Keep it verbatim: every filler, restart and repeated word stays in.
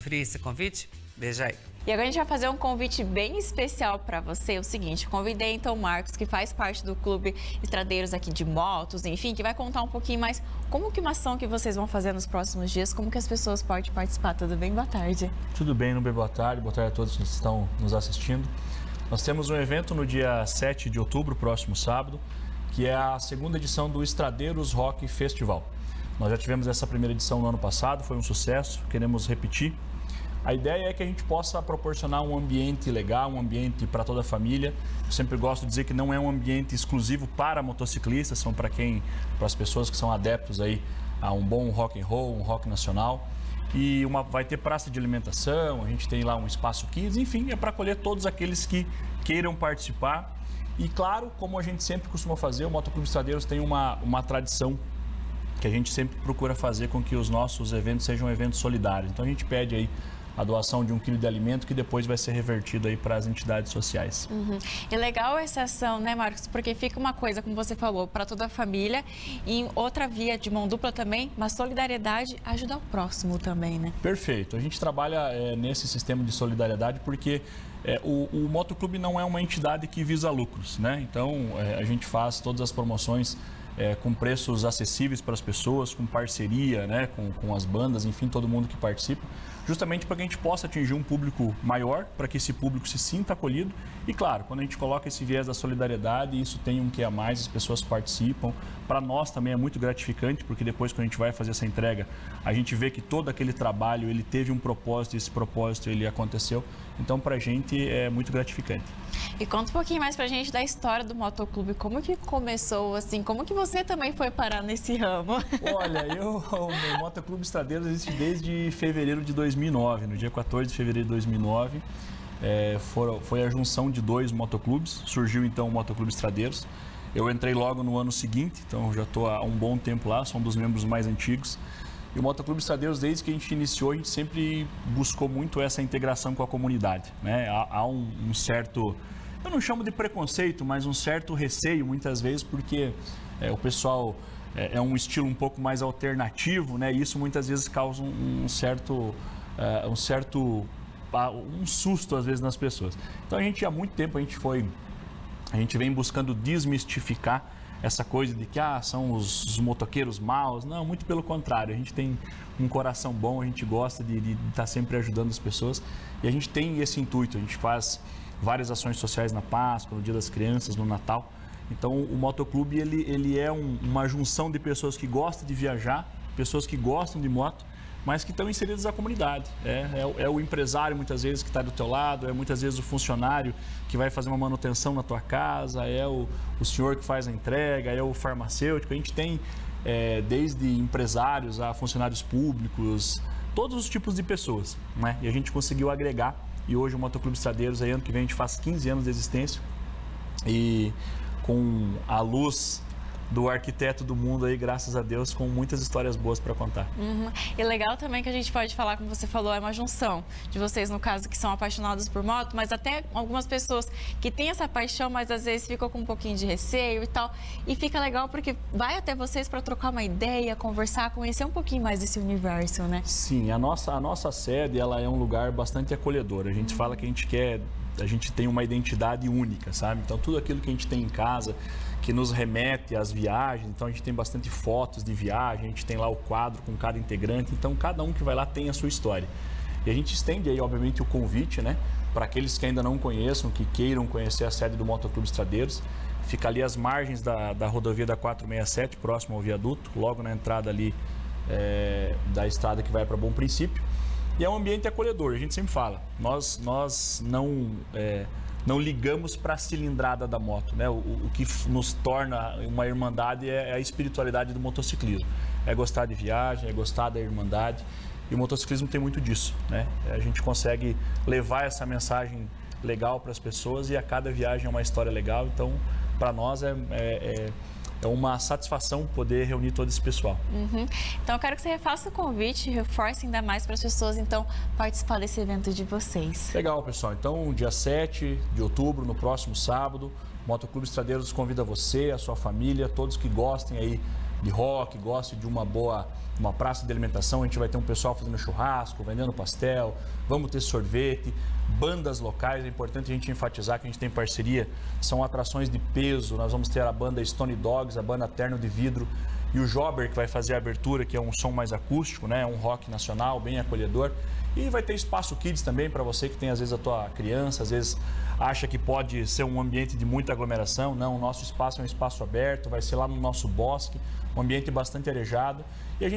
conferir esse convite? Veja aí. E agora a gente vai fazer um convite bem especial para você. É o seguinte, convidei então o Marcos, que faz parte do Clube Estradeiros aqui de motos, enfim, que vai contar um pouquinho mais como que uma ação que vocês vão fazer nos próximos dias, como que as pessoas podem participar. Tudo bem? Boa tarde. Tudo bem, Nubia, boa tarde. Boa tarde a todos que estão nos assistindo. Nós temos um evento no dia sete de outubro, próximo sábado, que é a segunda edição do Estradeiros Rock Festival. Nós já tivemos essa primeira edição no ano passado, foi um sucesso, queremos repetir. A ideia é que a gente possa proporcionar um ambiente legal, um ambiente para toda a família. Eu sempre gosto de dizer que não é um ambiente exclusivo para motociclistas, são para quem, para as pessoas que são adeptos aí a um bom rock and roll, um rock nacional. E uma, vai ter praça de alimentação, a gente tem lá um espaço kids, enfim, é para acolher todos aqueles que queiram participar. E claro, como a gente sempre costuma fazer, o Motoclube Estradeiros tem uma, uma tradição que a gente sempre procura fazer com que os nossos eventos sejam eventos solidários. Então a gente pede aí a doação de um quilo de alimento que depois vai ser revertido aí para as entidades sociais. Uhum. E legal essa ação, né, Marcos? Porque fica uma coisa, como você falou, para toda a família e outra via de mão dupla também, mas solidariedade ajuda o próximo também, né? Perfeito. A gente trabalha é, nesse sistema de solidariedade porque é, o, o Motoclube não é uma entidade que visa lucros, né? Então é, a gente faz todas as promoções É, com preços acessíveis para as pessoas, com parceria, né, com, com as bandas, enfim, todo mundo que participa, justamente para que a gente possa atingir um público maior, para que esse público se sinta acolhido. E claro, quando a gente coloca esse viés da solidariedade, isso tem um que a mais, as pessoas participam. Para nós também é muito gratificante, porque depois quando a gente vai fazer essa entrega, a gente vê que todo aquele trabalho, ele teve um propósito, e esse propósito ele aconteceu. Então, para a gente é muito gratificante. E conta um pouquinho mais pra gente da história do Motoclube, como que começou, assim, como que você também foi parar nesse ramo? Olha, eu, o Motoclube Estradeiros existe desde fevereiro de dois mil e nove, no dia quatorze de fevereiro de dois mil e nove, é, foi, foi a junção de dois motoclubes, surgiu então o Motoclube Estradeiros. Eu entrei logo no ano seguinte, então já estou há um bom tempo lá, sou um dos membros mais antigos. E o Motoclube Estradeiros, desde que a gente iniciou, a gente sempre buscou muito essa integração com a comunidade, né? Há, há um, um certo, eu não chamo de preconceito, mas um certo receio muitas vezes, porque é, o pessoal é, é um estilo um pouco mais alternativo, né? E isso muitas vezes causa um, um certo, uh, um certo, um susto às vezes nas pessoas. Então a gente há muito tempo a gente foi, a gente vem buscando desmistificar essa coisa de que ah, são os, os motoqueiros maus. Não, muito pelo contrário. A gente tem um coração bom, a gente gosta de, de, de estar sempre ajudando as pessoas. E a gente tem esse intuito, a gente faz várias ações sociais na Páscoa, no Dia das Crianças, no Natal. Então o Motoclube ele, ele é um, uma junção de pessoas que gostam de viajar, pessoas que gostam de moto, mas que estão inseridas na comunidade. É, é, é o empresário, muitas vezes, que está do teu lado, é muitas vezes o funcionário que vai fazer uma manutenção na tua casa, é o, o senhor que faz a entrega, é o farmacêutico. A gente tem é, desde empresários a funcionários públicos, todos os tipos de pessoas, né? E a gente conseguiu agregar, e hoje o Motoclube Estradeiros, aí, ano que vem, a gente faz quinze anos de existência, e com a luz do arquiteto do mundo aí, graças a Deus, com muitas histórias boas para contar. Uhum. E legal também que a gente pode falar, como você falou, é uma junção de vocês, no caso, que são apaixonados por moto, mas até algumas pessoas que têm essa paixão, mas às vezes ficam com um pouquinho de receio e tal. E fica legal porque vai até vocês para trocar uma ideia, conversar, conhecer um pouquinho mais desse universo, né? Sim, a nossa, a nossa sede, ela é um lugar bastante acolhedor. A gente uhum. fala que a gente quer, a gente tem uma identidade única, sabe? Então tudo aquilo que a gente tem em casa, que nos remete às viagens, então a gente tem bastante fotos de viagem, a gente tem lá o quadro com cada integrante, então cada um que vai lá tem a sua história. E a gente estende aí, obviamente, o convite, né, para aqueles que ainda não conheçam, que queiram conhecer a sede do Motoclube Estradeiros. Fica ali às margens da, da rodovia da quatrocentos e sessenta e sete, próximo ao viaduto, logo na entrada ali é, da estrada que vai para Bom Princípio. E é um ambiente acolhedor, a gente sempre fala, nós, nós não... É, não ligamos para a cilindrada da moto, né? O, o que nos torna uma irmandade é a espiritualidade do motociclismo. É gostar de viagem, é gostar da irmandade. E o motociclismo tem muito disso, né? A gente consegue levar essa mensagem legal para as pessoas e a cada viagem é uma história legal. Então, para nós é, é, é uma satisfação poder reunir todo esse pessoal. Uhum. Então, eu quero que você refaça o convite, reforce ainda mais para as pessoas, então, participar desse evento de vocês. Legal, pessoal. Então, dia sete de outubro, no próximo sábado, o Motoclube Estradeiros convida você, a sua família, todos que gostem aí de rock, goste de uma boa uma praça de alimentação, a gente vai ter um pessoal fazendo churrasco, vendendo pastel, vamos ter sorvete, bandas locais, é importante a gente enfatizar que a gente tem parceria, são atrações de peso, nós vamos ter a banda Stone Dogs, a banda Terno de Vidro e o Jobber, que vai fazer a abertura, que é um som mais acústico, né? Um rock nacional, bem acolhedor. E vai ter espaço kids também para você que tem às vezes a tua criança, às vezes acha que pode ser um ambiente de muita aglomeração. Não, o nosso espaço é um espaço aberto, vai ser lá no nosso bosque, um ambiente bastante arejado. E a gente